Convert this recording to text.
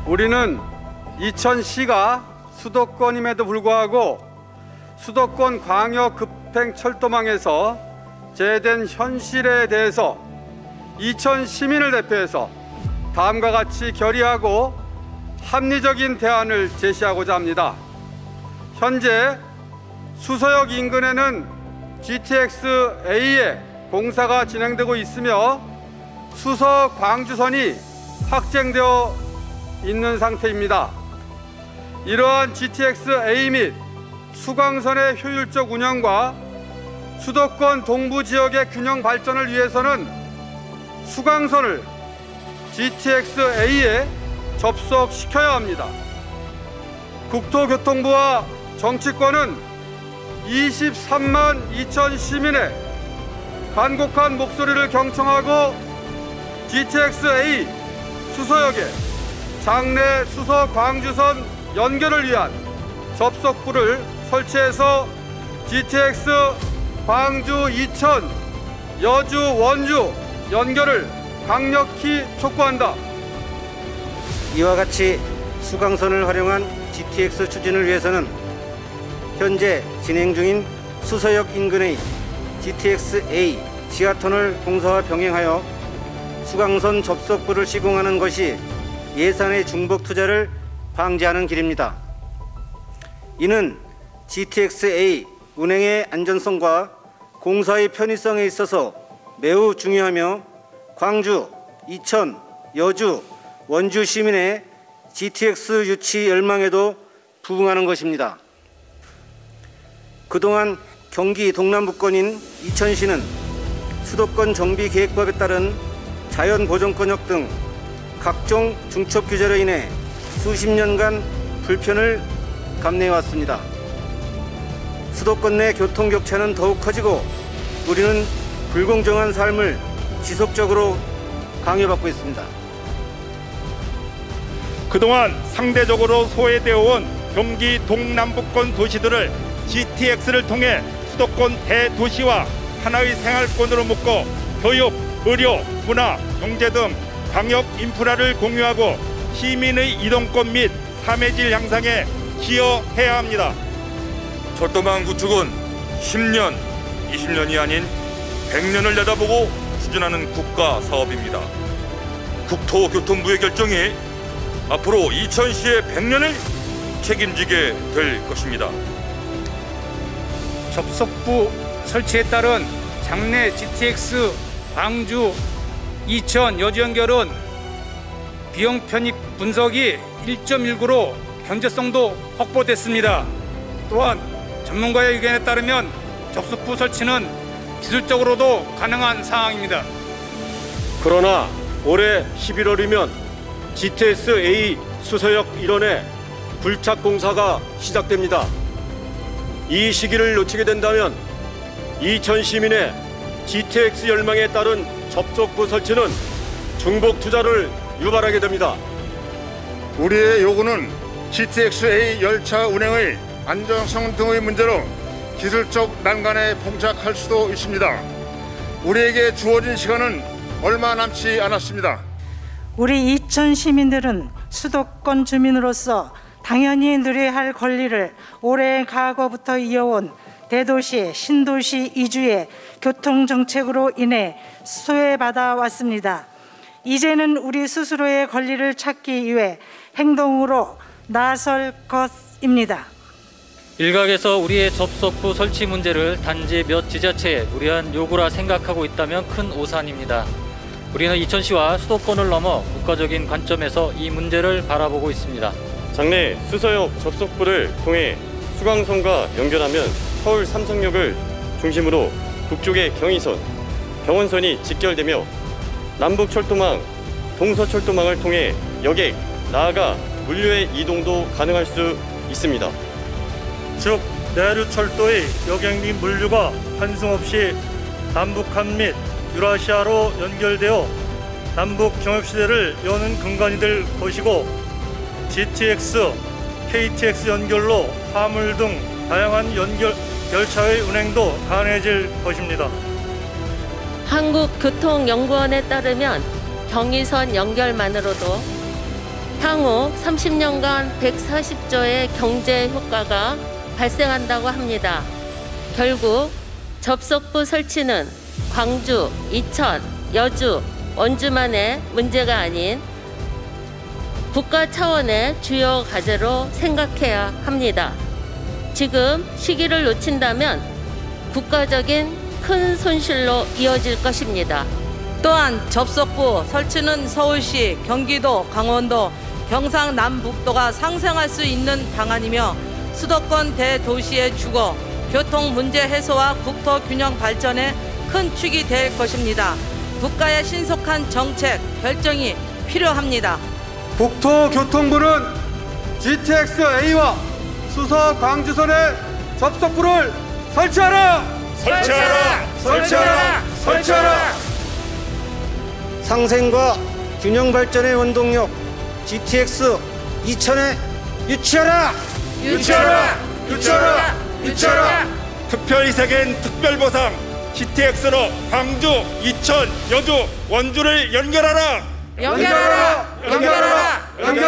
우리는 이천시가 수도권임에도 불구하고 수도권 광역 급행 철도망에서 제된 현실에 대해서 이천 시민을 대표해서 다음과 같이 결의하고 합리적인 대안을 제시하고자 합니다. 현재 수서역 인근에는 GTX-A의 공사가 진행되고 있으며 수서 광주선이 확정되어 있는 상태입니다. 이러한 GTX-A 및 수광선의 효율적 운영과 수도권 동부 지역의 균형 발전을 위해서는 수광선을 GTX-A에 접속시켜야 합니다. 국토교통부와 정치권은 23만 2천 시민의 간곡한 목소리를 경청하고 GTX-A 수서역에 장내 수서 광주선 연결을 위한 접속부를 설치해서 GTX 광주, 이천, 여주, 원주 연결을 강력히 촉구한다. 이와 같이 수광선을 활용한 GTX 추진을 위해서는 현재 진행 중인 수서역 인근의 GTX-A 지하터널 공사와 병행하여 수광선 접속부를 시공하는 것이 예산의 중복 투자를 방지하는 길입니다. 이는 GTX-A 운행의 안전성과 공사의 편의성에 있어서 매우 중요하며 광주, 이천, 여주, 원주 시민의 GTX 유치 열망에도 부응하는 것입니다. 그동안 경기 동남부권인 이천시는 수도권 정비계획법에 따른 자연보존권역 등 각종 중첩 규제로 인해 수십 년간 불편을 감내해왔습니다. 수도권 내 교통격차는 더욱 커지고 우리는 불공정한 삶을 지속적으로 강요받고 있습니다. 그동안 상대적으로 소외되어 온 경기 동남부권 도시들을 GTX를 통해 수도권 대도시와 하나의 생활권으로 묶어 교육, 의료, 문화, 경제 등 광역 인프라를 공유하고 시민의 이동권 및 삶의 질 향상에 기여해야 합니다. 철도망 구축은 10년, 20년이 아닌 100년을 내다보고 추진하는 국가 사업입니다. 국토교통부의 결정이 앞으로 이천시의 100년을 책임지게 될 것입니다. 접속부 설치에 따른 장내 GTX 광주, 이천, 여주 연결은 비용 편입 분석이 1.19로 경제성도 확보됐습니다. 또한 전문가의 의견에 따르면 접속부 설치는 기술적으로도 가능한 상황입니다. 그러나 올해 11월이면 GTX-A 수서역 일원의 불착 공사가 시작됩니다. 이 시기를 놓치게 된다면 이천 시민의 GTX 열망에 따른 접속부 설치는 중복 투자를 유발하게 됩니다. 우리의 요구는 GTX-A 열차 운행의 안정성 등의 문제로 기술적 난관에 봉착할 수도 있습니다. 우리에게 주어진 시간은 얼마 남지 않았습니다. 우리 이천 시민들은 수도권 주민으로서 당연히 누려야 할 권리를 오랜 과거부터 이어온 대도시, 신도시 이주의 교통정책으로 인해 소외받아 왔습니다. 이제는 우리 스스로의 권리를 찾기 위해 행동으로 나설 것입니다. 일각에서 우리의 접속부 설치 문제를 단지 몇 지자체의 무리한 요구라 생각하고 있다면 큰 오산입니다. 우리는 이천시와 수도권을 넘어 국가적인 관점에서 이 문제를 바라보고 있습니다. 장내 수서역 접속부를 통해 수광선과 연결하면 서울 삼성역을 중심으로 북쪽의 경의선, 경원선이 직결되며 남북철도망, 동서철도망을 통해 여객, 나아가 물류의 이동도 가능할 수 있습니다. 즉 내륙철도의 여객 및 물류가 환승 없이 남북한 및 유라시아로 연결되어 남북 경협시대를 여는 근간이 될 것이고 GTX, KTX 연결로 화물 등 다양한 열차의 운행도 가능해질 것입니다. 한국교통연구원에 따르면 경의선 연결만으로도 향후 30년간 140조의 경제 효과가 발생한다고 합니다. 결국 접속부 설치는 광주, 이천, 여주, 원주만의 문제가 아닌 국가 차원의 주요 과제로 생각해야 합니다. 지금 시기를 놓친다면 국가적인 큰 손실로 이어질 것입니다. 또한 접속부 설치는 서울시, 경기도, 강원도, 경상남북도가 상생할 수 있는 방안이며 수도권 대도시의 주거, 교통 문제 해소와 국토 균형 발전에 큰 축이 될 것입니다. 국가의 신속한 정책 결정이 필요합니다. 국토교통부는 GTX-A와 수서 광주선의 접속부를 설치하라! 설치하라! 설치하라! 설치하라! 상생과 균형 발전의 원동력 GTX 2000에 유치하라! 유치하라! 유치하라! 유치하라! 특별희생엔 특별보상 GTX로 광주, 이천, 여주, 원주를 연결하라! 연결하라! 연결하라!